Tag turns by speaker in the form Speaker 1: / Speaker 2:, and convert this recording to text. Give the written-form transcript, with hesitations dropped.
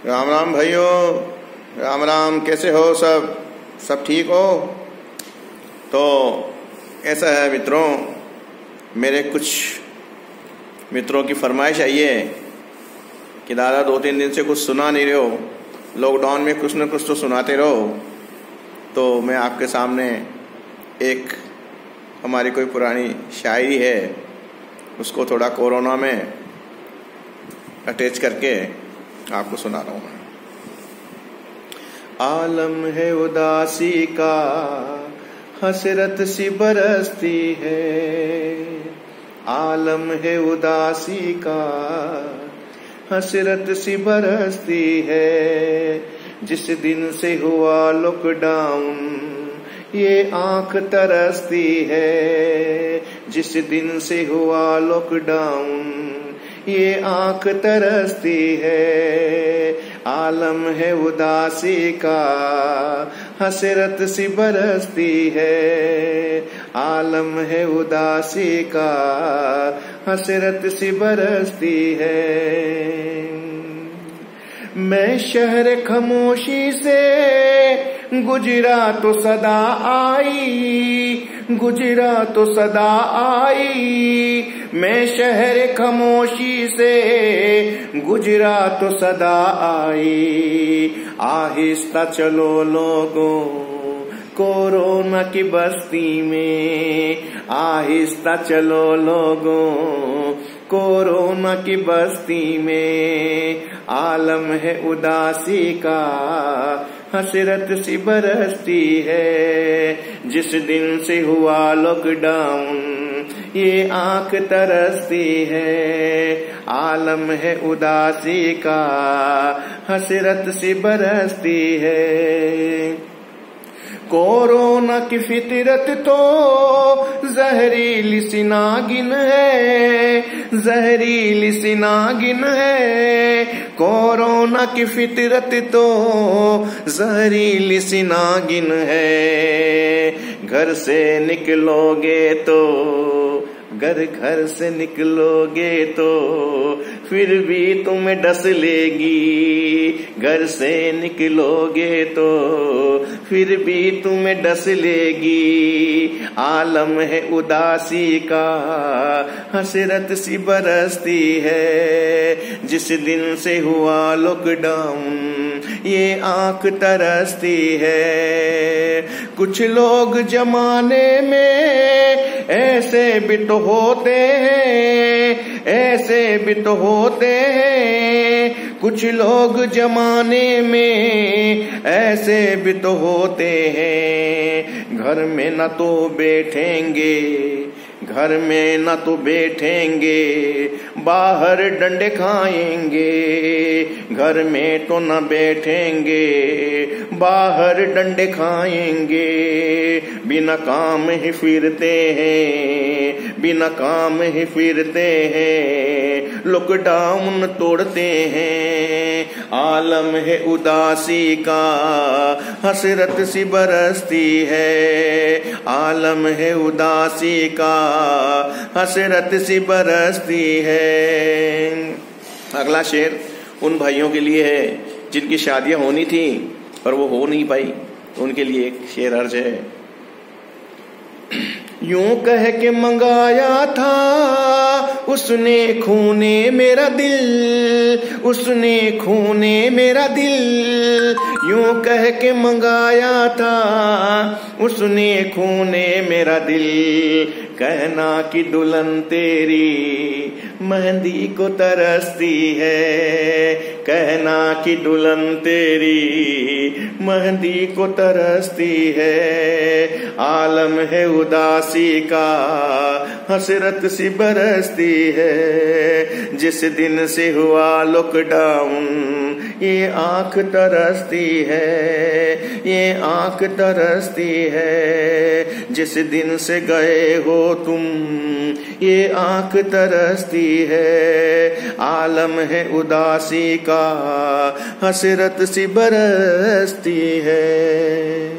Speaker 1: राम राम भाइयों, राम राम। कैसे हो सब ठीक हो? तो ऐसा है मित्रों, मेरे कुछ मित्रों की फरमाइश आई है कि दादा 2-3 दिन से कुछ सुना नहीं रहे हो, लॉकडाउन में कुछ न कुछ तो सुनाते रहो। तो मैं आपके सामने एक हमारी कोई पुरानी शायरी है, उसको थोड़ा कोरोना में अटैच करके आपको सुना रहा हूँ। आलम है उदासी का, हसरत सी बरसती है। आलम है उदासी का, हसरत सी बरसती है। जिस दिन से हुआ लॉकडाउन ये आंख तरसती है। जिस दिन से हुआ लॉकडाउन ये आंख तरसती है। आलम है उदासी का, हसरत सी बरसती है। आलम है उदासी का, हसरत सी बरसती है। मैं शहर खामोशी से गुजरा तो सदा आई, गुजरा तो सदा आई। मैं शहर खामोशी से गुजरा तो सदा आई। आहिस्ता चलो लोगों कोरोना की बस्ती में, आहिस्ता चलो लोगों कोरोना की बस्ती में। आलम है उदासी का, हसरत सी बरसती है। जिस दिन से हुआ लॉकडाउन ये आंख तरसती है। आलम है उदासी का, हसरत सी बरसती है। कोरोना की फितरत तो जहरीली सी नागिन है, जहरीली सी नागिन है। कोरोना की फितरत तो जहरीली सी नागिन है। घर से निकलोगे तो, घर से निकलोगे तो फिर भी तुम्हें डस लेगी। घर से निकलोगे तो फिर भी तुम्हें डस लेगी। आलम है उदासी का, हसरत सी बरसती है। जिस दिन से हुआ लॉकडाउन ये आंख तरसती है। कुछ लोग जमाने में ऐसे भी तो होते हैं, ऐसे भी तो होते हैं। कुछ लोग जमाने में ऐसे भी तो होते हैं। घर में न तो बैठेंगे, घर में न तो बैठेंगे, बाहर डंडे खाएंगे। घर में तो न बैठेंगे, बाहर डंडे खाएंगे। बिना काम ही फिरते हैं, बिना काम ही फिरते हैं। लॉकडाउन तोड़ते हैं। आलम है उदासी का, हसरत सी बरसती है। आलम है उदासी का, हसरत सी बरसती है। अगला शेर उन भाइयों के लिए है जिनकी शादियां होनी थी पर वो हो नहीं पाई, तो उनके लिए एक शेर अर्ज है। यूं कह के मंगाया था उसने खूने मेरा दिल, उसने खूने मेरा दिल। यूं कह के मंगाया था उसने खूने मेरा दिल। कहना कि दुल्हन तेरी मेहंदी को तरसती है। कहना कि दुल्हन तेरी मेहंदी को तरसती है। आलम है उदासी का, हसरत सी बरसती है। जिस दिन से हुआ लॉकडाउन ये आंख तरसती है, ये आंख तरसती है। जिस दिन से गए हो तुम ये आंख तरसती है। आलम है उदासी का, हसरत सी बरसती है।